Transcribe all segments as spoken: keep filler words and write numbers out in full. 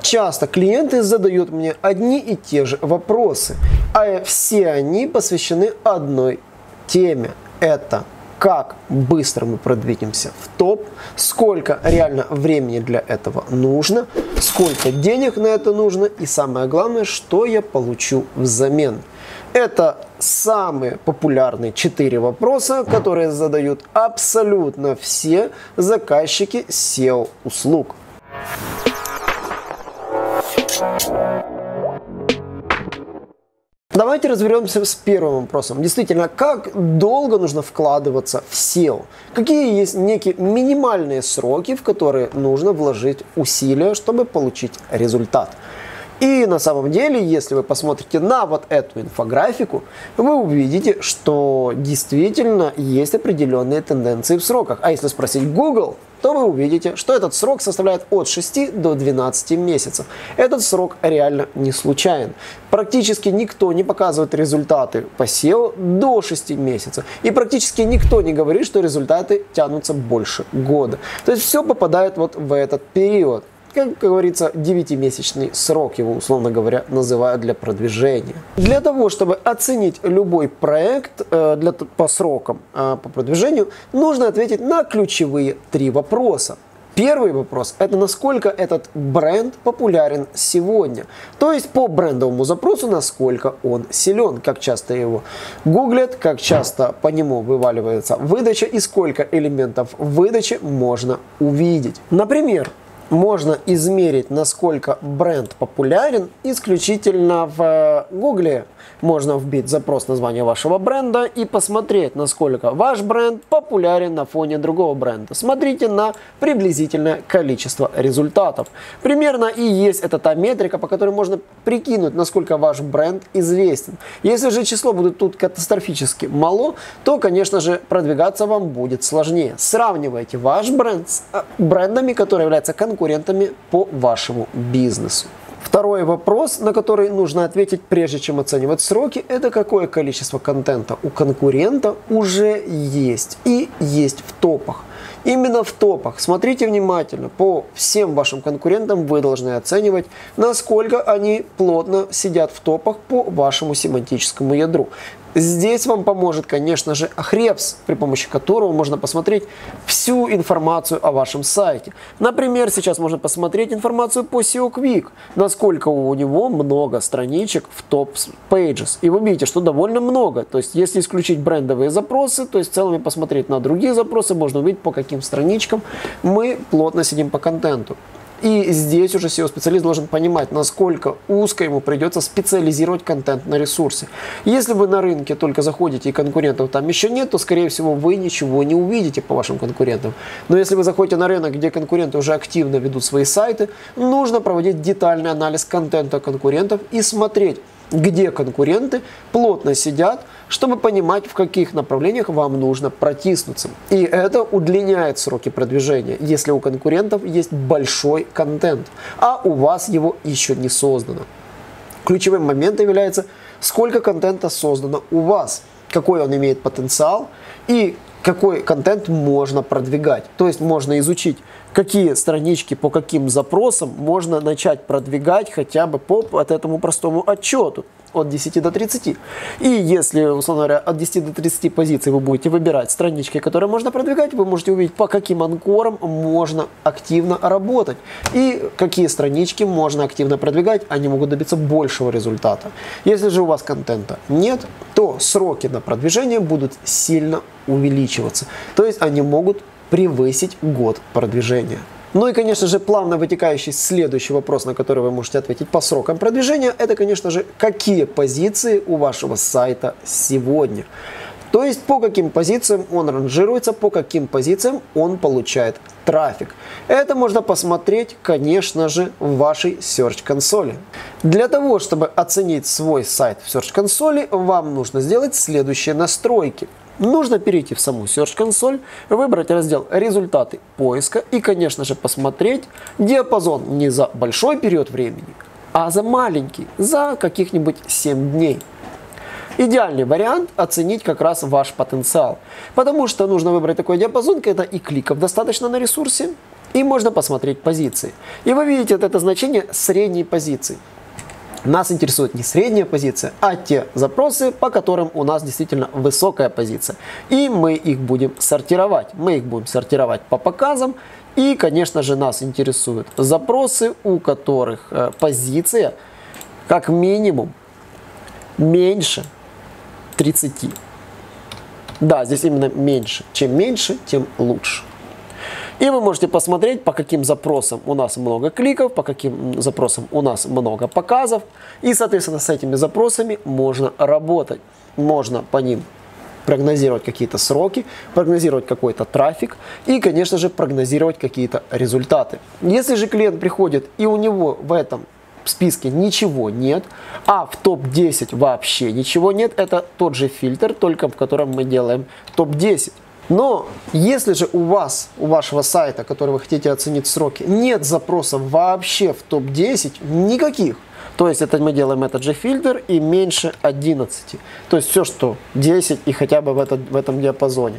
Часто клиенты задают мне одни и те же вопросы, а все они посвящены одной теме. Это как быстро мы продвинемся в топ, сколько реально времени для этого нужно, сколько денег на это нужно и самое главное, что я получу взамен. Это самые популярные четыре вопроса, которые задают абсолютно все заказчики сео-услуг. Давайте разберемся с первым вопросом. Действительно, как долго нужно вкладываться в сео? Какие есть некие минимальные сроки, в которые нужно вложить усилия, чтобы получить результат? И на самом деле, если вы посмотрите на вот эту инфографику, вы увидите, что действительно есть определенные тенденции в сроках. А если спросить Google, то вы увидите, что этот срок составляет от шести до двенадцати месяцев. Этот срок реально не случайен. Практически никто не показывает результаты по сео до шести месяцев. И практически никто не говорит, что результаты тянутся больше года. То есть все попадает вот в этот период. Как говорится, девятимесячный срок его, условно говоря, называют для продвижения. Для того, чтобы оценить любой проект э, для, по срокам э, по продвижению, нужно ответить на ключевые три вопроса. Первый вопрос – это насколько этот бренд популярен сегодня. То есть по брендовому запросу, насколько он силен, как часто его гуглят, как часто по нему вываливается выдача и сколько элементов выдачи можно увидеть. Например, можно измерить, насколько бренд популярен исключительно в Гугле. Можно вбить запрос названия вашего бренда и посмотреть, насколько ваш бренд популярен на фоне другого бренда. Смотрите на приблизительное количество результатов. Примерно и есть это та метрика, по которой можно прикинуть, насколько ваш бренд известен. Если же число будет тут катастрофически мало, то, конечно же, продвигаться вам будет сложнее. Сравнивайте ваш бренд с брендами, которые являются конкурентами по вашему бизнесу. Второй вопрос, на который нужно ответить, прежде чем оценивать сроки, это какое количество контента у конкурента уже есть и есть в топах. Именно в топах. Смотрите внимательно. По всем вашим конкурентам вы должны оценивать, насколько они плотно сидят в топах по вашему семантическому ядру. Здесь вам поможет, конечно же, Ahrefs, при помощи которого можно посмотреть всю информацию о вашем сайте. Например, сейчас можно посмотреть информацию по сео Quick, насколько у него много страничек в топ Pages. И вы видите, что довольно много. То есть, если исключить брендовые запросы, то есть в целом посмотреть на другие запросы, можно увидеть, по каким страничкам мы плотно сидим по контенту. И здесь уже сео-специалист должен понимать, насколько узко ему придется специализировать контент на ресурсе. Если вы на рынке только заходите и конкурентов там еще нет, то, скорее всего, вы ничего не увидите по вашим конкурентам. Но если вы заходите на рынок, где конкуренты уже активно ведут свои сайты, нужно проводить детальный анализ контента конкурентов и смотреть, где конкуренты плотно сидят, чтобы понимать, в каких направлениях вам нужно протиснуться. И это удлиняет сроки продвижения, если у конкурентов есть большой контент, а у вас его еще не создано. Ключевым моментом является, сколько контента создано у вас, какой он имеет потенциал и какой контент можно продвигать. То есть можно изучить, какие странички по каким запросам можно начать продвигать хотя бы по вот этому простому отчету от десяти до тридцати. И если, условно говоря, от десяти до тридцати позиций вы будете выбирать странички, которые можно продвигать, вы можете увидеть, по каким анкорам можно активно работать и какие странички можно активно продвигать, они могут добиться большего результата. Если же у вас контента нет, то сроки на продвижение будут сильно увеличиваться. То есть они могут превысить год продвижения. Ну и, конечно же, плавно вытекающий следующий вопрос, на который вы можете ответить по срокам продвижения, это, конечно же, какие позиции у вашего сайта сегодня. То есть по каким позициям он ранжируется, по каким позициям он получает трафик. Это можно посмотреть, конечно же, в вашей Search консоли. Для того, чтобы оценить свой сайт в Search консоли, вам нужно сделать следующие настройки. Нужно перейти в саму Search консоль, выбрать раздел «Результаты поиска» и, конечно же, посмотреть диапазон не за большой период времени, а за маленький, за каких-нибудь семь дней. Идеальный вариант оценить как раз ваш потенциал, потому что нужно выбрать такой диапазон, когда и кликов достаточно на ресурсе, И можно посмотреть позиции. И вы видите вот это значение средней позиции. Нас интересует не средняя позиция, а те запросы, по которым у нас действительно высокая позиция. И мы их будем сортировать. Мы их будем сортировать по показам. И, конечно же, нас интересуют запросы, у которых э, позиция как минимум меньше тридцати. Да, здесь именно меньше. Чем меньше, тем лучше. И вы можете посмотреть, по каким запросам у нас много кликов, по каким запросам у нас много показов. И, соответственно, с этими запросами можно работать. Можно по ним прогнозировать какие-то сроки, прогнозировать какой-то трафик и, конечно же, прогнозировать какие-то результаты. Если же клиент приходит и у него в этом списке ничего нет, а в топ десять вообще ничего нет, это тот же фильтр, только в котором мы делаем топ десять. Но если же у вас, у вашего сайта, который вы хотите оценить сроки, нет запросов вообще в топ десять, никаких, то есть это мы делаем этот же фильтр и меньше одиннадцати, то есть все, что десять и хотя бы в, этот, в этом диапазоне.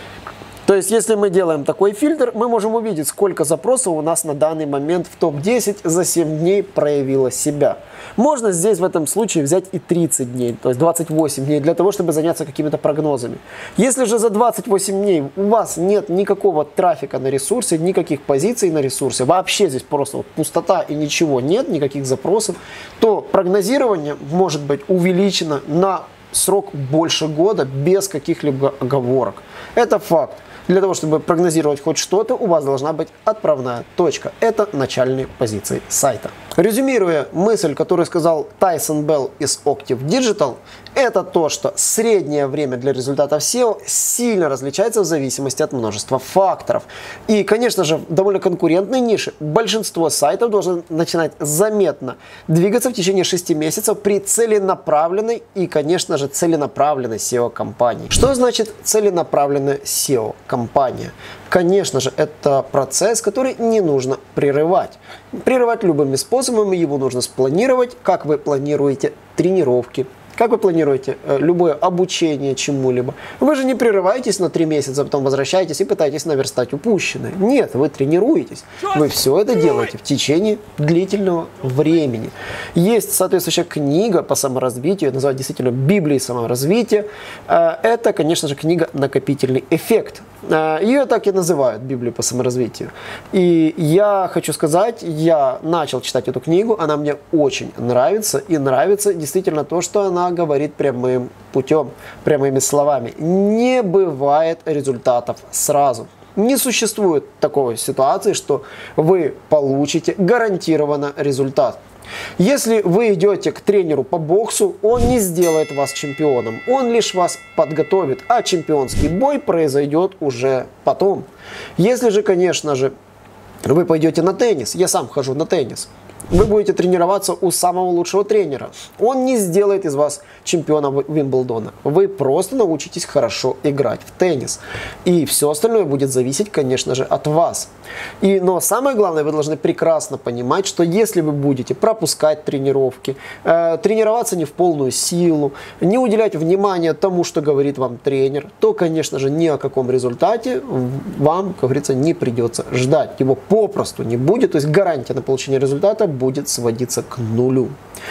То есть, если мы делаем такой фильтр, мы можем увидеть, сколько запросов у нас на данный момент в топ десять за семь дней проявило себя. Можно здесь в этом случае взять и тридцать дней, то есть двадцать восемь дней, для того, чтобы заняться какими-то прогнозами. Если же за двадцать восемь дней у вас нет никакого трафика на ресурсе, никаких позиций на ресурсе, вообще здесь просто вот пустота и ничего нет, никаких запросов, то прогнозирование может быть увеличено на срок больше года без каких-либо оговорок. Это факт. Для того, чтобы прогнозировать хоть что-то, у вас должна быть отправная точка. Это начальные позиции сайта. Резюмируя мысль, которую сказал Тайсон Белл из Octave Digital, это то, что среднее время для результатов сео сильно различается в зависимости от множества факторов. И, конечно же, в довольно конкурентной нише большинство сайтов должны начинать заметно двигаться в течение шести месяцев при целенаправленной и, конечно же, целенаправленной сео-компании. Что значит целенаправленная сео-компания? Конечно же, это процесс, который не нужно прерывать. Прерывать любыми способами его нужно спланировать, как вы планируете тренировки, как вы планируете э, любое обучение чему-либо. Вы же не прерываетесь на три месяца, потом возвращаетесь и пытаетесь наверстать упущенное. Нет, вы тренируетесь. Вы все это делаете в течение длительного времени. Есть соответствующая книга по саморазвитию, называют действительно Библией саморазвития. Э, это, конечно же, книга «Накопительный эффект». Э, ее так и называют, Библию по саморазвитию. И я хочу сказать, я начал читать эту книгу, она мне очень нравится. И нравится действительно то, что она говорит прямым путем, прямыми словами. Не бывает результатов сразу. Не существует такой ситуации, что вы получите гарантированно результат. Если вы идете к тренеру по боксу, он не сделает вас чемпионом, он лишь вас подготовит, а чемпионский бой произойдет уже потом. Если же, конечно же, вы пойдете на теннис, я сам хожу на теннис, вы будете тренироваться у самого лучшего тренера. Он не сделает из вас чемпиона Уимблдона. Вы просто научитесь хорошо играть в теннис. И все остальное будет зависеть, конечно же, от вас. И, но самое главное, вы должны прекрасно понимать, что если вы будете пропускать тренировки, э, тренироваться не в полную силу, не уделять внимания тому, что говорит вам тренер, то, конечно же, ни о каком результате вам, как говорится, не придется ждать. Его попросту не будет, то есть гарантия на получение результата будет сводиться к нулю.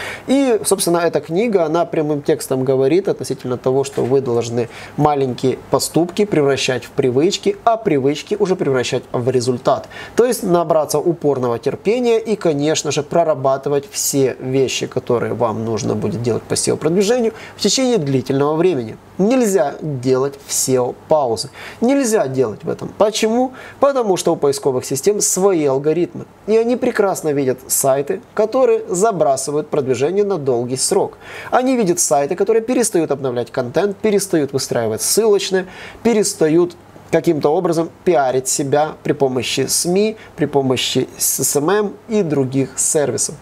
И, собственно, эта книга, она прямым текстом говорит относительно того, что вы должны маленькие поступки превращать в привычки, а привычки уже превращать в результат. То есть набраться упорного терпения и, конечно же, прорабатывать все вещи, которые вам нужно будет делать по сео-продвижению в течение длительного времени. Нельзя делать в сео-паузы. Нельзя делать в этом. Почему? Потому что у поисковых систем свои алгоритмы. И они прекрасно видят сайты, которые забрасывают продвижение на долгий срок. Они видят сайты, которые перестают обновлять контент, перестают выстраивать ссылочные, перестают каким-то образом пиарить себя при помощи СМИ, при помощи эс эм эм и других сервисов.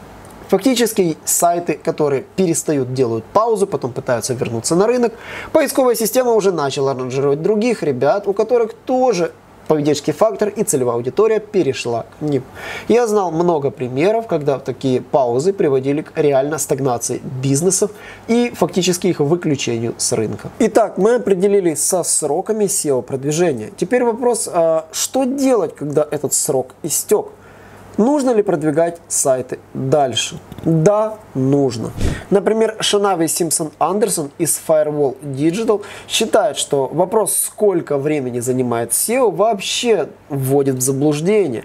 Фактически сайты, которые перестают, делают паузу, потом пытаются вернуться на рынок, поисковая система уже начала ранжировать других ребят, у которых тоже поведенческий фактор и целевая аудитория перешла к ним. Я знал много примеров, когда такие паузы приводили к реально стагнации бизнесов и фактически их выключению с рынка. Итак, мы определились со сроками сео продвижения. Теперь вопрос, а что делать, когда этот срок истек? Нужно ли продвигать сайты дальше? Да, нужно. Например, Шанави Симпсон Андерсон из Firewall Digital считает, что вопрос, сколько времени занимает сео, вообще вводит в заблуждение.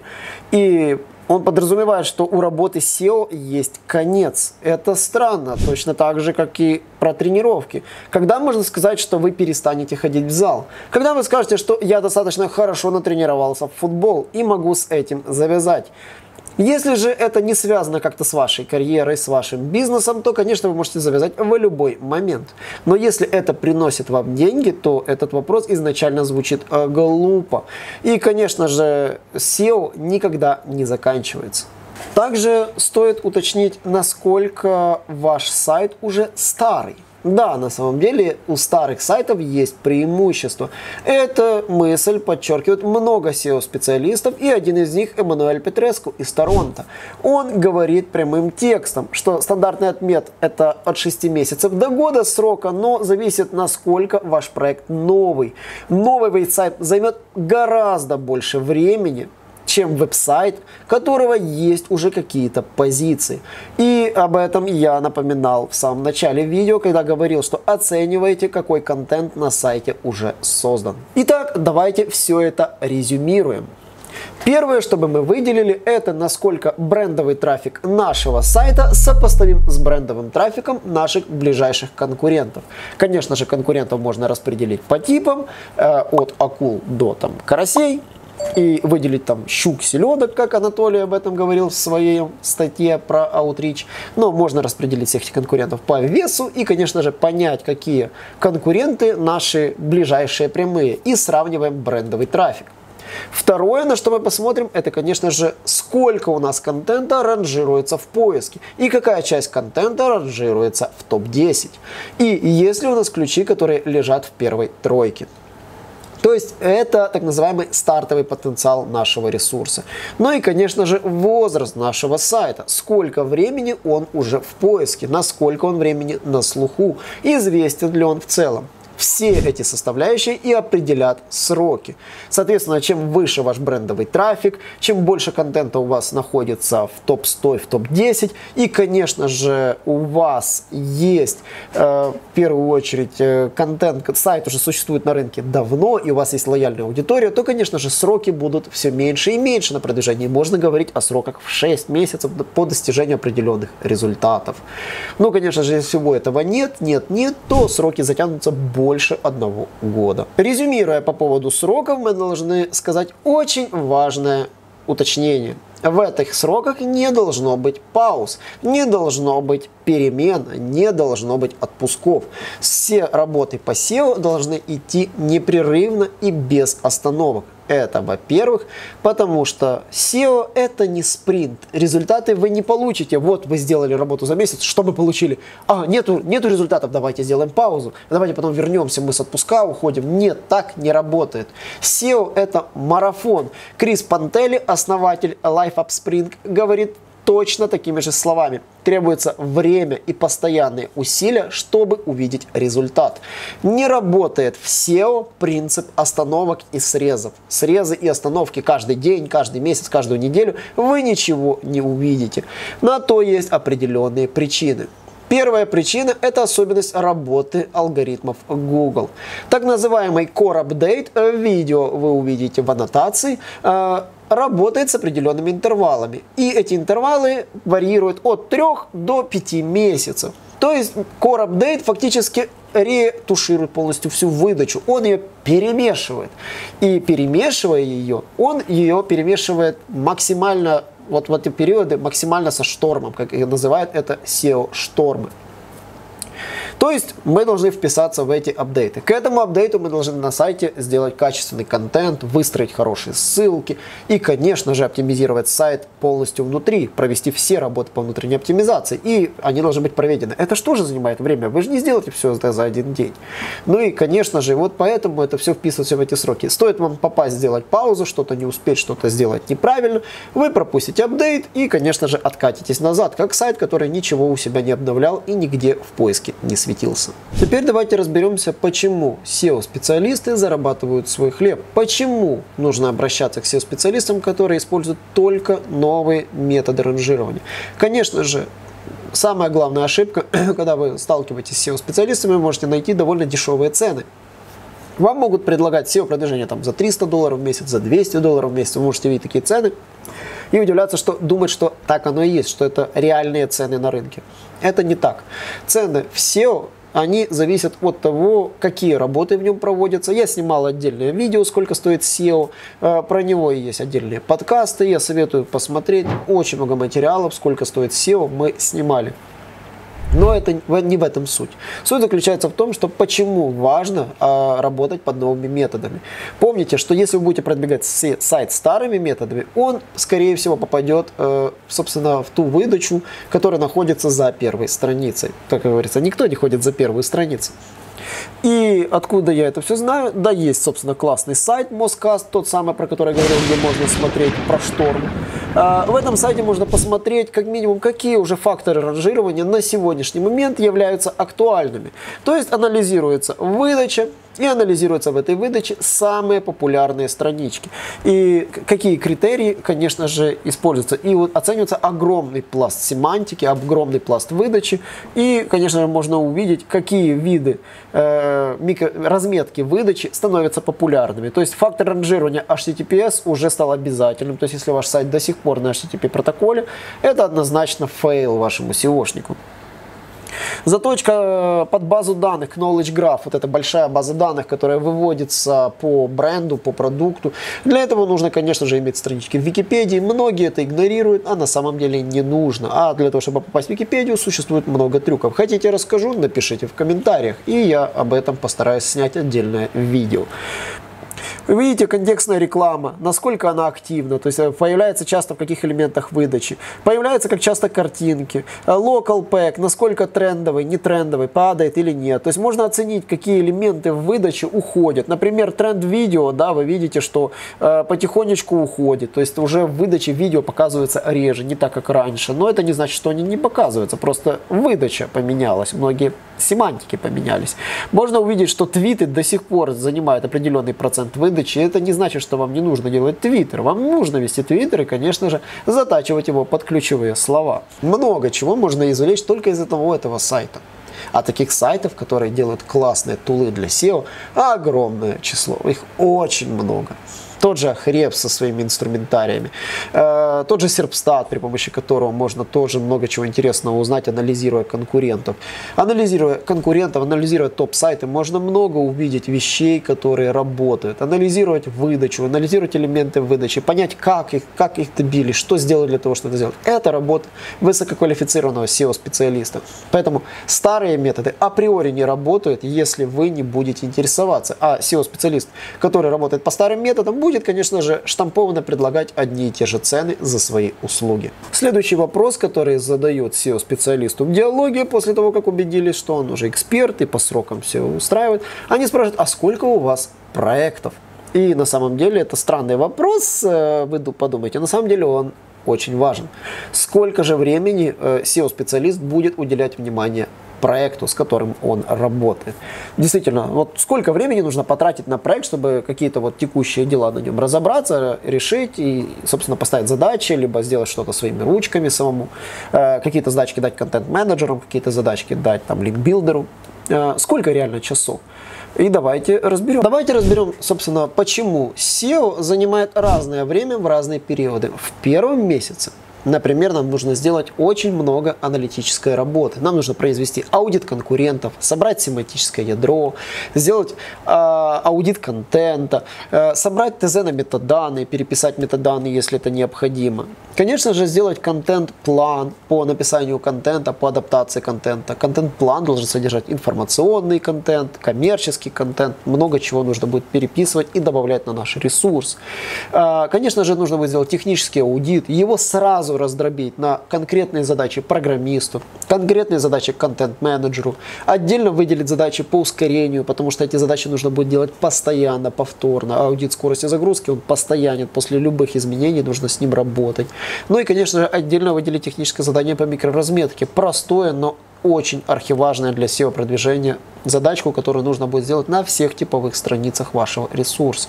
И он подразумевает, что у работы сео есть конец. Это странно, точно так же, как и про тренировки. Когда можно сказать, что вы перестанете ходить в зал? Когда вы скажете, что я достаточно хорошо натренировался в футбол и могу с этим завязать? Если же это не связано как-то с вашей карьерой, с вашим бизнесом, то, конечно, вы можете завязать в любой момент. Но если это приносит вам деньги, то этот вопрос изначально звучит э, глупо. И, конечно же, сео никогда не заканчивается. Также стоит уточнить, насколько ваш сайт уже старый. Да, на самом деле у старых сайтов есть преимущество. Эта мысль подчеркивает много сео-специалистов, и один из них Эммануэль Петреску из Торонто. Он говорит прямым текстом, что стандартный отмет это от шести месяцев до года срока, но зависит, насколько ваш проект новый. Новый веб-сайт займет гораздо больше времени, чем веб-сайт, которого есть уже какие-то позиции. И об этом я напоминал в самом начале видео, когда говорил, что оценивайте, какой контент на сайте уже создан. Итак, давайте все это резюмируем. Первое, что бы мы выделили, это насколько брендовый трафик нашего сайта сопоставим с брендовым трафиком наших ближайших конкурентов. Конечно же, конкурентов можно распределить по типам, э, от акул до там, карасей. И выделить там щук, селедок, как Анатолий об этом говорил в своей статье про Outreach. Но можно распределить всех этих конкурентов по весу и, конечно же, понять, какие конкуренты наши ближайшие прямые. И сравниваем брендовый трафик. Второе, на что мы посмотрим, это, конечно же, сколько у нас контента ранжируется в поиске и какая часть контента ранжируется в топ десять. И есть ли у нас ключи, которые лежат в первой тройке. То есть это так называемый стартовый потенциал нашего ресурса. Ну и, конечно же, возраст нашего сайта. Сколько времени он уже в поиске, насколько он времени на слуху, известен ли он в целом. Все эти составляющие и определят сроки. Соответственно, чем выше ваш брендовый трафик, чем больше контента у вас находится в топ сто, в топ десять, и, конечно же, у вас есть, э, в первую очередь, э, контент, сайт уже существует на рынке давно, и у вас есть лояльная аудитория, то, конечно же, сроки будут все меньше и меньше на продвижении. Можно говорить о сроках в шесть месяцев по достижению определенных результатов. Но, конечно же, если всего этого нет, нет, нет, то сроки затянутся больше. больше одного года. Резюмируя по поводу сроков, мы должны сказать очень важное уточнение. В этих сроках не должно быть пауз, не должно быть перемен, не должно быть отпусков. Все работы по сео должны идти непрерывно и без остановок. Это, во-первых, потому что сео это не спринт. Результаты вы не получите. Вот вы сделали работу за месяц, что мы получили? А, нету, нету результатов, давайте сделаем паузу. Давайте потом вернемся, мы с отпуска уходим. Нет, так не работает. сео это марафон. Крис Пантелли, основатель LifeUpSpring, говорит точно такими же словами. Требуется время и постоянные усилия, чтобы увидеть результат. Не работает в сео принцип остановок и срезов. Срезы и остановки каждый день, каждый месяц, каждую неделю вы ничего не увидите. На то есть определенные причины. Первая причина – это особенность работы алгоритмов Google. Так называемый Core Update, видео вы увидите в аннотации, работает с определенными интервалами. И эти интервалы варьируют от трёх до пяти месяцев. То есть Core Update фактически ретуширует полностью всю выдачу. Он ее перемешивает. И перемешивая ее, он ее перемешивает максимально, вот в эти периоды, максимально со штормом, как их называют, это сео-штормы. То есть мы должны вписаться в эти апдейты. К этому апдейту мы должны на сайте сделать качественный контент, выстроить хорошие ссылки и, конечно же, оптимизировать сайт полностью внутри, провести все работы по внутренней оптимизации. И они должны быть проведены. Это что же занимает время? Вы же не сделаете все это за один день. Ну и, конечно же, вот поэтому это все вписывается в эти сроки. Стоит вам попасть, сделать паузу, что-то не успеть, что-то сделать неправильно, вы пропустите апдейт и, конечно же, откатитесь назад, как сайт, который ничего у себя не обновлял и нигде в поиске не светился. Теперь давайте разберемся, почему сео-специалисты зарабатывают свой хлеб. Почему нужно обращаться к сео-специалистам, которые используют только новые методы ранжирования. Конечно же, самая главная ошибка, когда вы сталкиваетесь с сео-специалистами, вы можете найти довольно дешевые цены. Вам могут предлагать сео-продвижение там за триста долларов в месяц, за двести долларов в месяц. Вы можете видеть такие цены и удивляться, что думать, что так оно и есть, что это реальные цены на рынке. Это не так. Цены в сео, они зависят от того, какие работы в нем проводятся. Я снимал отдельное видео, сколько стоит сео. Про него есть отдельные подкасты. Я советую посмотреть. Очень много материалов, сколько стоит сео, мы снимали. Но это не в этом суть. Суть заключается в том, что почему важно а, работать под новыми методами. Помните, что если вы будете продвигать сайт старыми методами, он, скорее всего, попадет, э, собственно, в ту выдачу, которая находится за первой страницей. Как говорится, никто не ходит за первую страницу. И откуда я это все знаю? Да, есть, собственно, классный сайт Mozzcast, тот самый, про который я говорил, где можно смотреть про шторм. В этом сайте можно посмотреть, как минимум, какие уже факторы ранжирования на сегодняшний момент являются актуальными. То есть анализируется выдача и анализируются в этой выдаче самые популярные странички. И какие критерии, конечно же, используются. И вот оценивается огромный пласт семантики, огромный пласт выдачи. И, конечно же, можно увидеть, какие виды э, микро, разметки выдачи становятся популярными. То есть фактор ранжирования эйч ти ти пи эс уже стал обязательным. То есть если ваш сайт до сих пор на эйч ти ти пи протоколе, это однозначно фейл вашему сеошнику. Заточка под базу данных, Knowledge Graph, вот эта большая база данных, которая выводится по бренду, по продукту. Для этого нужно, конечно же, иметь странички в Википедии. Многие это игнорируют, а на самом деле не нужно. А для того, чтобы попасть в Википедию, существует много трюков. Хотите, расскажу, напишите в комментариях, и я об этом постараюсь снять отдельное видео. Вы видите, контекстная реклама, насколько она активна, то есть появляется часто в каких элементах выдачи, появляются как часто картинки, local pack, насколько трендовый, не трендовый, падает или нет. То есть можно оценить, какие элементы в выдаче уходят. Например, тренд видео, да, вы видите, что э, потихонечку уходит, то есть уже в выдаче видео показывается реже, не так как раньше. Но это не значит, что они не показываются, просто выдача поменялась, многие семантики поменялись. Можно увидеть, что твиты до сих пор занимают определенный процент выдачи. Это не значит, что вам не нужно делать твиттер. Вам нужно вести твиттер и, конечно же, затачивать его под ключевые слова. Много чего можно извлечь только из этого, этого сайта. А таких сайтов, которые делают классные тулы для сео, огромное число. Их очень много. Тот же Ahrefs со своими инструментариями, э, тот же Serpstat, при помощи которого можно тоже много чего интересного узнать, анализируя конкурентов. Анализируя конкурентов, анализируя топ-сайты, можно много увидеть вещей, которые работают. Анализировать выдачу, анализировать элементы выдачи, понять, как их, как их добились, что сделали для того, чтобы это сделать. Это работа высококвалифицированного сео-специалиста. Поэтому старые методы априори не работают, если вы не будете интересоваться. А сео-специалист, который работает по старым методам, будет, конечно же, штампованно предлагать одни и те же цены за свои услуги. Следующий вопрос, который задает сео-специалисту в диалоге, после того, как убедились, что он уже эксперт и по срокам все устраивает, они спрашивают, а сколько у вас проектов? И на самом деле это странный вопрос, вы подумайте, на самом деле он очень важен. Сколько же времени сео-специалист будет уделять внимание проекту, с которым он работает. Действительно, вот сколько времени нужно потратить на проект, чтобы какие-то вот текущие дела на нем разобраться, решить и, собственно, поставить задачи, либо сделать что-то своими ручками самому, э, какие-то задачки дать контент-менеджерам, какие-то задачки дать там линкбилдеру. Э, сколько реально часов? И давайте разберем. Давайте разберем, собственно, почему сео занимает разное время в разные периоды. В первом месяце Например, нам нужно сделать очень много аналитической работы. Нам нужно произвести аудит конкурентов, собрать семантическое ядро, сделать э, аудит контента, э, собрать ТЗ на метаданные, переписать метаданные, если это необходимо. Конечно же, сделать контент-план по написанию контента, по адаптации контента. Контент-план должен содержать информационный контент, коммерческий контент. Много чего нужно будет переписывать и добавлять на наш ресурс. Э, конечно же, нужно будет сделать технический аудит, его сразу раздробить на конкретные задачи программисту, конкретные задачи контент-менеджеру, отдельно выделить задачи по ускорению, потому что эти задачи нужно будет делать постоянно, повторно. Аудит скорости загрузки, он постоянен, после любых изменений нужно с ним работать. Ну и, конечно же, отдельно выделить техническое задание по микроразметке. Простое, но очень архиважное для сео-продвижения задачку, которую нужно будет сделать на всех типовых страницах вашего ресурса.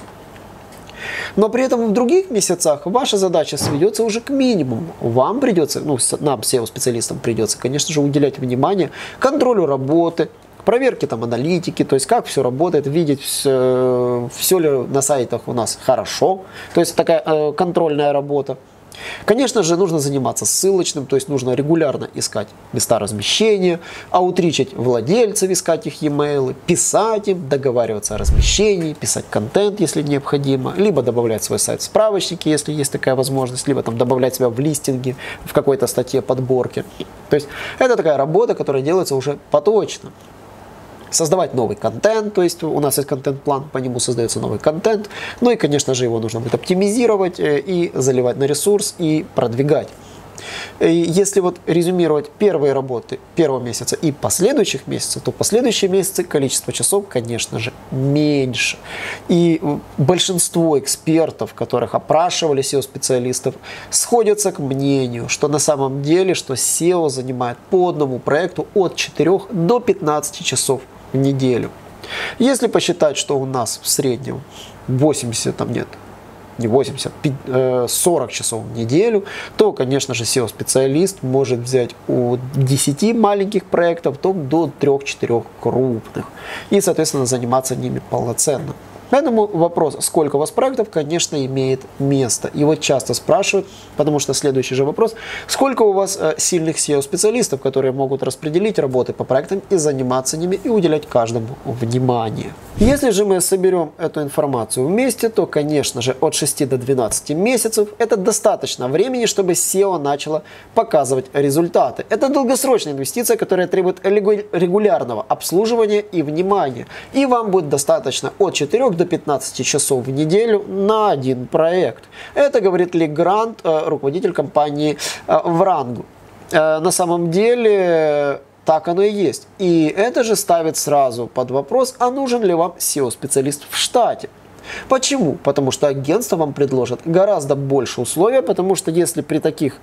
Но при этом в других месяцах ваша задача сведется уже к минимуму. Вам придется, ну, нам, сео-специалистам, придется, конечно же, уделять внимание контролю работы, проверке там аналитики, то есть как все работает, видеть, все, все ли на сайтах у нас хорошо, то есть такая э, контрольная работа. Конечно же, нужно заниматься ссылочным, то есть нужно регулярно искать места размещения, аутричить владельцев, искать их e-mail, писать им, договариваться о размещении, писать контент, если необходимо, либо добавлять свой сайт в справочники, если есть такая возможность, либо там добавлять себя в листинги, в какой-то статье подборки. То есть это такая работа, которая делается уже поточно. Создавать новый контент, то есть у нас есть контент-план, по нему создается новый контент, ну и, конечно же, его нужно будет оптимизировать и заливать на ресурс и продвигать. И если вот резюмировать первые работы первого месяца и последующих месяцев, то в последующие месяцы количество часов, конечно же, меньше. И большинство экспертов, которых опрашивали сео-специалистов, сходятся к мнению, что на самом деле, что сео занимает по одному проекту от четырёх до пятнадцати часов в неделю. Если посчитать, что у нас в среднем восемьдесят, там нет, не восемьдесят, сорок часов в неделю, то, конечно же, сео-специалист может взять от десяти маленьких проектов до трёх-четырёх крупных и, соответственно, заниматься ними полноценно. Поэтому вопрос, сколько у вас проектов, конечно, имеет место. Его часто спрашивают, потому что следующий же вопрос, сколько у вас э, сильных сео-специалистов, которые могут распределить работы по проектам и заниматься ними, и уделять каждому внимание. Если же мы соберем эту информацию вместе, то, конечно же, от шести до двенадцати месяцев это достаточно времени, чтобы сео начало показывать результаты. Это долгосрочная инвестиция, которая требует регулярного обслуживания и внимания. И вам будет достаточно от четырёх до пятнадцати часов в неделю на один проект. Это говорит Ли Грант, руководитель компании Врангу. На самом деле так оно и есть. И это же ставит сразу под вопрос, а нужен ли вам сео-специалист в штате. Почему? Потому что агентство вам предложит гораздо больше условий, потому что если при таких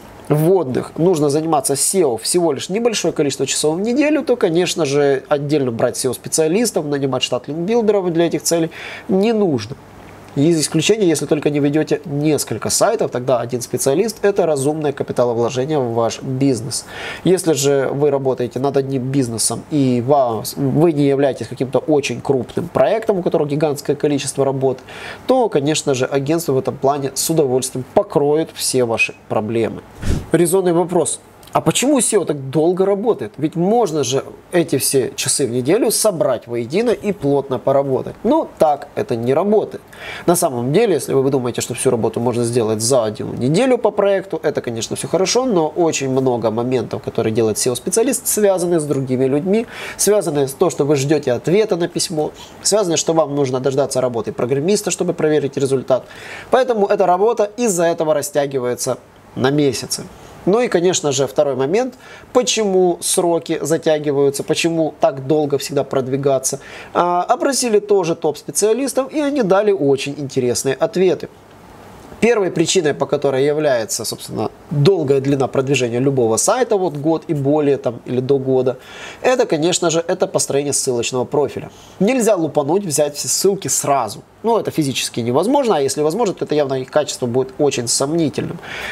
вводных нужно заниматься сео всего лишь небольшое количество часов в неделю, то, конечно же, отдельно брать сео-специалистов, нанимать штат линкбилдеров для этих целей не нужно. Есть исключение, если только не ведете несколько сайтов, тогда один специалист – это разумное капиталовложение в ваш бизнес. Если же вы работаете над одним бизнесом и вас, вы не являетесь каким-то очень крупным проектом, у которого гигантское количество работ, то, конечно же, агентство в этом плане с удовольствием покроет все ваши проблемы. Резонный вопрос. А почему сео так долго работает? Ведь можно же эти все часы в неделю собрать воедино и плотно поработать. Но так это не работает. На самом деле, если вы думаете, что всю работу можно сделать за одну неделю по проекту, это, конечно, все хорошо, но очень много моментов, которые делает сео-специалист, связаны с другими людьми, связаны с тем, что вы ждете ответа на письмо, связаны, что вам нужно дождаться работы программиста, чтобы проверить результат. Поэтому эта работа из-за этого растягивается на месяцы. Ну и, конечно же, второй момент, почему сроки затягиваются, почему так долго всегда продвигаться. А, опросили тоже топ-специалистов, и они дали очень интересные ответы. Первой причиной, по которой является, собственно, долгая длина продвижения любого сайта, вот год и более, там, или до года, это, конечно же, это построение ссылочного профиля. Нельзя лупануть, взять все ссылки сразу. Ну, это физически невозможно, а если возможно, то это явно их качество будет очень сомнительным.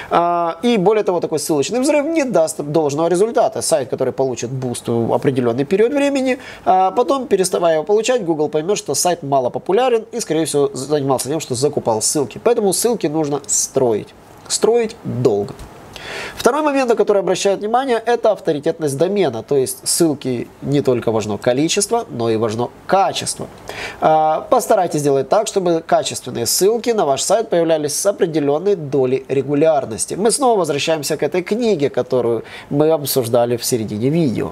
И более того, такой ссылочный взрыв не даст должного результата. Сайт, который получит буст в определенный период времени, потом, переставая его получать, Google поймет, что сайт мало популярен и, скорее всего, занимался тем, что закупал ссылки. Поэтому ссылки нужно строить. Строить долго. Второй момент, на который обращают внимание, это авторитетность домена. То есть ссылки не только важно количество, но и важно качество. Постарайтесь сделать так, чтобы качественные ссылки на ваш сайт появлялись с определенной долей регулярности. Мы снова возвращаемся к этой книге, которую мы обсуждали в середине видео.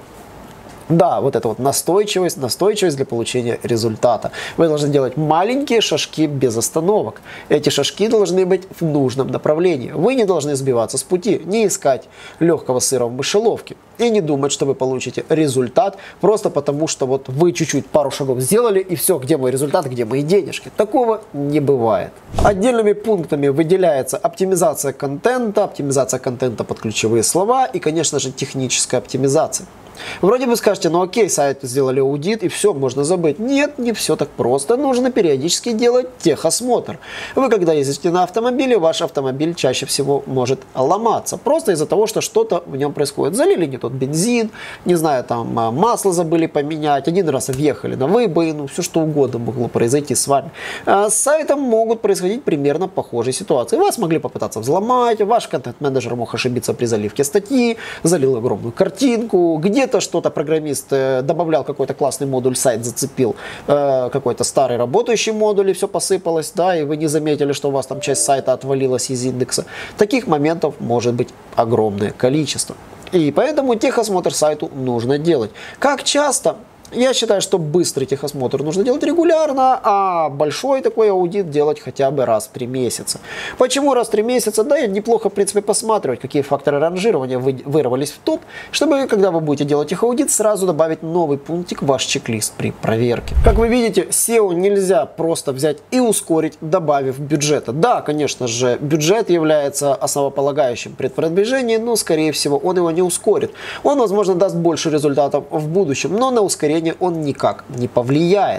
Да, вот это вот настойчивость, настойчивость для получения результата. Вы должны делать маленькие шажки без остановок. Эти шажки должны быть в нужном направлении. Вы не должны сбиваться с пути, не искать легкого сыра в мышеловке. И не думать, что вы получите результат просто потому, что вот вы чуть-чуть пару шагов сделали и все, где мой результат, где мои денежки. Такого не бывает. Отдельными пунктами выделяется оптимизация контента, оптимизация контента под ключевые слова и, конечно же, техническая оптимизация. Вроде бы скажете, ну окей, сайт сделали аудит и все, можно забыть. Нет, не все так просто. Нужно периодически делать техосмотр. Вы когда ездите на автомобиле, ваш автомобиль чаще всего может ломаться. Просто из-за того, что что-то в нем происходит. Залили не тот бензин, не знаю, там масло забыли поменять, один раз въехали на выбоину, все что угодно могло произойти с вами. С сайтом могут происходить примерно похожие ситуации. Вас могли попытаться взломать, ваш контент-менеджер мог ошибиться при заливке статьи, залил огромную картинку, где где-то что-то программист добавлял какой-то классный модуль, сайт зацепил э, какой-то старый работающий модуль и все посыпалось, да, и вы не заметили, что у вас там часть сайта отвалилась из индекса. Таких моментов может быть огромное количество. И поэтому техосмотр сайту нужно делать. Как часто? Я считаю, что быстрый техосмотр нужно делать регулярно, а большой такой аудит делать хотя бы раз в три месяца. Почему раз в три месяца? Да, и неплохо, в принципе, посматривать, какие факторы ранжирования вы, вырвались в топ, чтобы, когда вы будете делать их аудит, сразу добавить новый пунктик в ваш чек-лист при проверке. Как вы видите, сео нельзя просто взять и ускорить, добавив бюджета. Да, конечно же, бюджет является основополагающим при продвижении, но, скорее всего, он его не ускорит. Он, возможно, даст больше результатов в будущем, но на ускорение он никак не повлияет.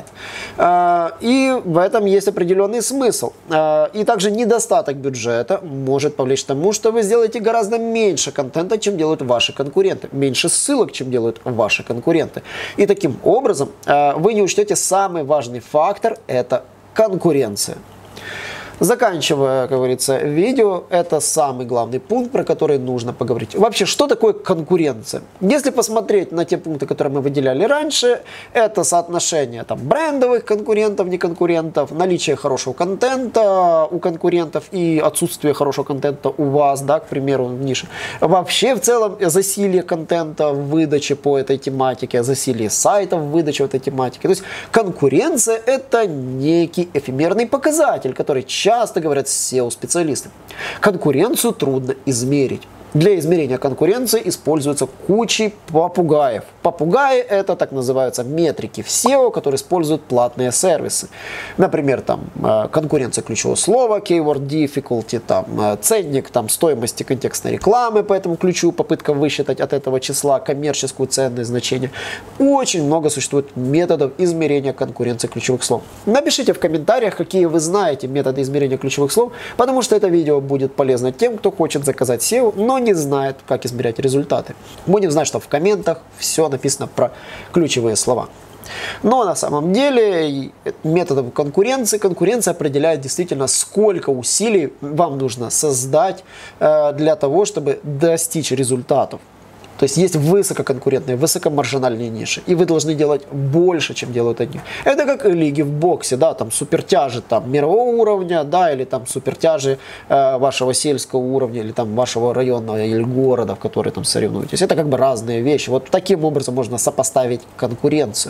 И в этом есть определенный смысл. И также недостаток бюджета может повлечь к тому, что вы сделаете гораздо меньше контента, чем делают ваши конкуренты. Меньше ссылок, чем делают ваши конкуренты. И таким образом вы не учтете самый важный фактор – это конкуренция. Заканчивая, как говорится, видео, это самый главный пункт, про который нужно поговорить. Вообще, что такое конкуренция? Если посмотреть на те пункты, которые мы выделяли раньше, это соотношение там, брендовых конкурентов, не конкурентов, наличие хорошего контента у конкурентов и отсутствие хорошего контента у вас, да, к примеру, в нише. Вообще, в целом, засилье контента в выдаче по этой тематике, засилье сайтов в выдаче этой тематики. То есть, конкуренция – это некий эфемерный показатель, который часто говорят сео-специалисты. Конкуренцию трудно измерить. Для измерения конкуренции используются кучи попугаев. Попугаи – это так называются метрики в сео, которые используют платные сервисы. Например, там конкуренция ключевого слова, keyword difficulty, там, ценник там, стоимости контекстной рекламы по этому ключу, попытка высчитать от этого числа коммерческую ценность, значение. Очень много существует методов измерения конкуренции ключевых слов. Напишите в комментариях, какие вы знаете методы измерения ключевых слов, потому что это видео будет полезно тем, кто хочет заказать сео, но не знает, как измерять результаты. Будем знать, что в комментах все написано про ключевые слова. Но на самом деле методом конкуренции, конкуренция определяет действительно, сколько усилий вам нужно создать э, для того, чтобы достичь результатов. То есть есть высококонкурентные, высокомаржинальные ниши, и вы должны делать больше, чем делают одни. Это как лиги в боксе, да, там супертяжи там, мирового уровня, да, или там супертяжи э, вашего сельского уровня, или там вашего районного или города, в который там соревнуетесь. Это как бы разные вещи. Вот таким образом можно сопоставить конкуренцию.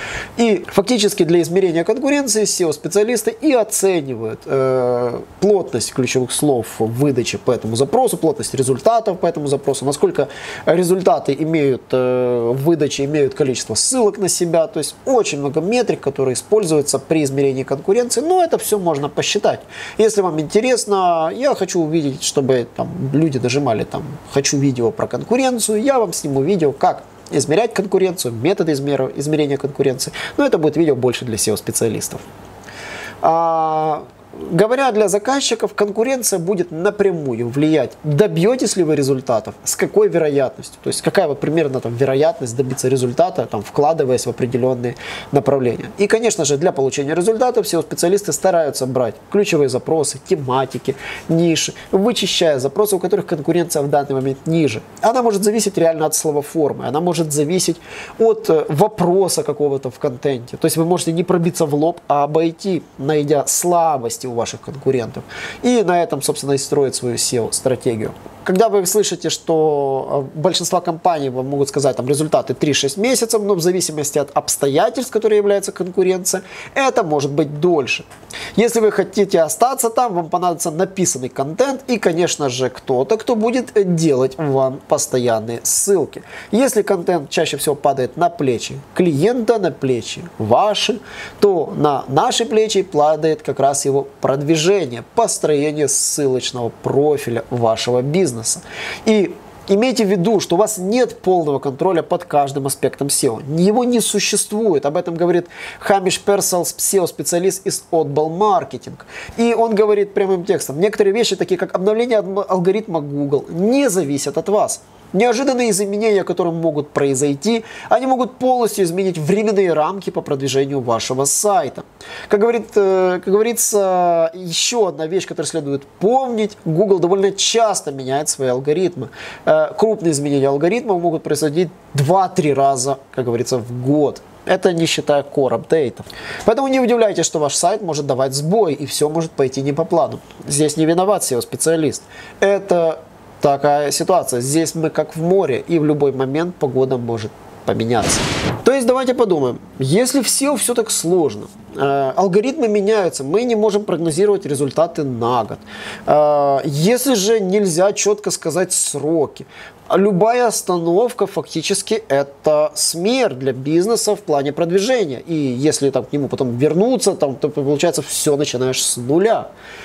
И фактически для измерения конкуренции сео-специалисты и оценивают э, плотность ключевых слов в выдаче по этому запросу, плотность результатов по этому запросу, насколько результаты имеют э, в выдаче, имеют количество ссылок на себя. То есть очень много метрик, которые используются при измерении конкуренции, но это все можно посчитать. Если вам интересно, я хочу увидеть, чтобы там, люди нажимали там «хочу видео про конкуренцию», я вам сниму видео, как измерять конкуренцию, методы измерения конкуренции. Но это будет видео больше для сео-специалистов. А, говоря для заказчиков, конкуренция будет напрямую влиять, добьетесь ли вы результатов, с какой вероятностью. То есть какая вот примерно там вероятность добиться результата, там, вкладываясь в определенные направления. И, конечно же, для получения результатов все специалисты стараются брать ключевые запросы, тематики, ниши, вычищая запросы, у которых конкуренция в данный момент ниже. Она может зависеть реально от словоформы, она может зависеть от вопроса какого-то в контенте. То есть вы можете не пробиться в лоб, а обойти, найдя слабости у ваших конкурентов. И на этом, собственно, и строить свою сео-стратегию. Когда вы слышите, что большинство компаний вам могут сказать там, результаты три-шесть месяцев, но в зависимости от обстоятельств, которые являются конкуренцией, это может быть дольше. Если вы хотите остаться там, вам понадобится написанный контент и, конечно же, кто-то, кто будет делать вам постоянные ссылки. Если контент чаще всего падает на плечи клиента, на плечи ваши, то на наши плечи падает как раз его продвижение, построение ссылочного профиля вашего бизнеса. И имейте в виду, что у вас нет полного контроля под каждым аспектом сео. Его не существует. Об этом говорит Хамиш Персел, сео-специалист из Oddball Marketing. И он говорит прямым текстом: некоторые вещи, такие как обновление алгоритма Google, не зависят от вас. Неожиданные изменения, которые могут произойти, они могут полностью изменить временные рамки по продвижению вашего сайта. Как, говорит, как говорится, еще одна вещь, которую следует помнить: Google довольно часто меняет свои алгоритмы. Крупные изменения алгоритмов могут происходить два-три раза, как говорится, в год. Это не считая core апдейтов. Поэтому не удивляйтесь, что ваш сайт может давать сбой и все может пойти не по плану. Здесь не виноват сео-специалист. Это такая ситуация. Здесь мы как в море, и в любой момент погода может поменяться. То есть давайте подумаем, если в сео все так сложно, э, алгоритмы меняются, мы не можем прогнозировать результаты на год. Э, если же нельзя четко сказать сроки, любая остановка фактически это смерть для бизнеса в плане продвижения. И если там, к нему потом вернуться, там, то получается все начинаешь с нуля.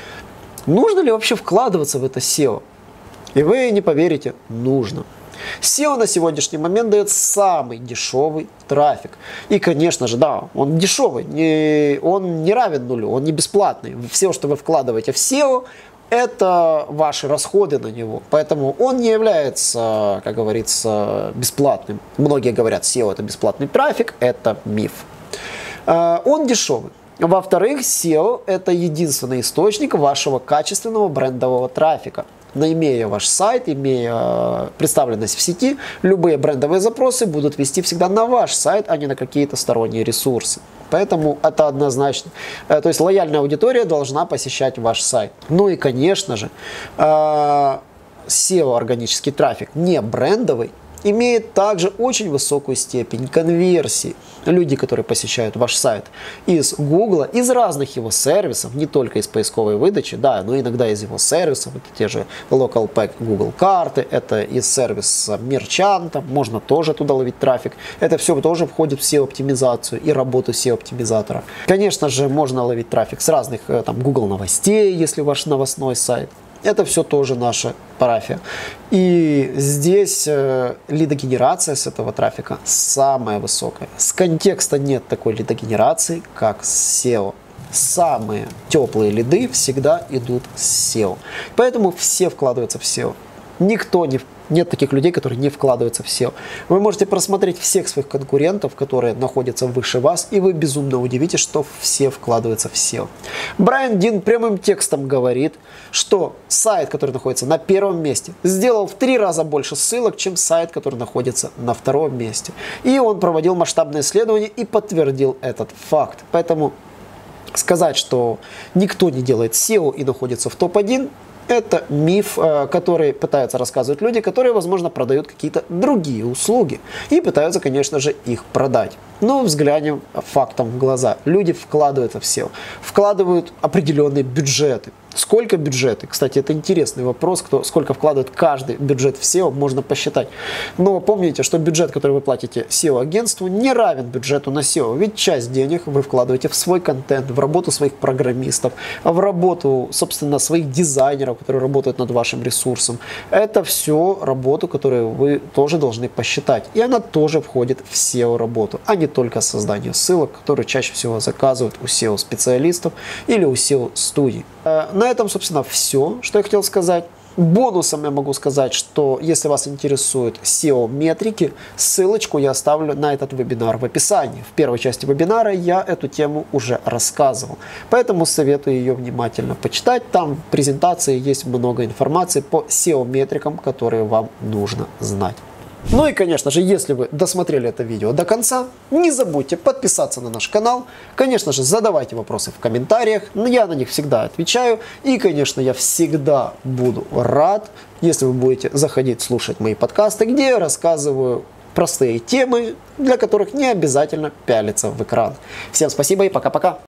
Нужно ли вообще вкладываться в это сео? И вы не поверите, нужно. сео на сегодняшний момент дает самый дешевый трафик. И, конечно же, да, он дешевый, не, он не равен нулю, он не бесплатный. Все, что вы вкладываете в сео, это ваши расходы на него. Поэтому он не является, как говорится, бесплатным. Многие говорят, сео это бесплатный трафик, это миф. Он дешевый. Во-вторых, сео это единственный источник вашего качественного брендового трафика. Но имея ваш сайт, имея представленность в сети, любые брендовые запросы будут вести всегда на ваш сайт, а не на какие-то сторонние ресурсы. Поэтому это однозначно. То есть лояльная аудитория должна посещать ваш сайт. Ну и, конечно же, сео, органический трафик, не брендовый, имеет также очень высокую степень конверсии. Люди, которые посещают ваш сайт из Google, из разных его сервисов, не только из поисковой выдачи, да, но иногда из его сервисов, это те же Local Pack Google карты, это из сервиса Merchant, можно тоже туда ловить трафик. Это все тоже входит в сео-оптимизацию и работу сео-оптимизатора. Конечно же, можно ловить трафик с разных там, Google новостей, если ваш новостной сайт. Это все тоже наша парафия. И здесь э, лидогенерация с этого трафика самая высокая. С контекста нет такой лидогенерации, как с сео. Самые теплые лиды всегда идут с сео. Поэтому все вкладываются в сео. Никто не Нет таких людей, которые не вкладываются в сео. Вы можете просмотреть всех своих конкурентов, которые находятся выше вас, и вы безумно удивитесь, что все вкладываются в сео. Брайан Дин прямым текстом говорит, что сайт, который находится на первом месте, сделал в три раза больше ссылок, чем сайт, который находится на втором месте. И он проводил масштабное исследование и подтвердил этот факт. Поэтому сказать, что никто не делает сео и находится в топ один, это миф, который пытаются рассказывать люди, которые, возможно, продают какие-то другие услуги и пытаются, конечно же, их продать. Но взглянем фактом в глаза. Люди вкладываются в сео, вкладывают определенные бюджеты. Сколько бюджеты? Кстати, это интересный вопрос, кто, сколько вкладывает каждый бюджет в сео, можно посчитать. Но помните, что бюджет, который вы платите сео-агентству, не равен бюджету на сео. Ведь часть денег вы вкладываете в свой контент, в работу своих программистов, в работу, собственно, своих дизайнеров, которые работают над вашим ресурсом. Это все работу, которую вы тоже должны посчитать. И она тоже входит в сео-работу, а не только создание ссылок, которые чаще всего заказывают у сео-специалистов или у сео-студий. На этом, собственно, все, что я хотел сказать. Бонусом я могу сказать, что если вас интересуют сео-метрики, ссылочку я оставлю на этот вебинар в описании. В первой части вебинара я эту тему уже рассказывал, поэтому советую ее внимательно почитать. Там в презентации есть много информации по сео-метрикам, которые вам нужно знать. Ну и, конечно же, если вы досмотрели это видео до конца, не забудьте подписаться на наш канал. Конечно же, задавайте вопросы в комментариях, я на них всегда отвечаю. И, конечно, я всегда буду рад, если вы будете заходить слушать мои подкасты, где я рассказываю простые темы, для которых не обязательно пялиться в экран. Всем спасибо и пока-пока!